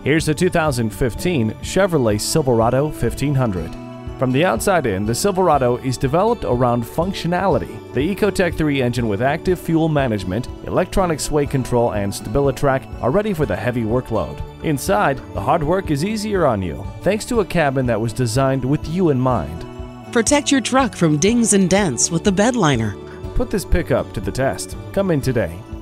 Here's the 2015 Chevrolet Silverado 1500. From the outside in, the Silverado is developed around functionality. The Ecotec 3 engine with active fuel management, electronic sway control, and StabiliTrak are ready for the heavy workload. Inside, the hard work is easier on you, thanks to a cabin that was designed with you in mind. Protect your truck from dings and dents with the bed liner. Put this pickup to the test. Come in today.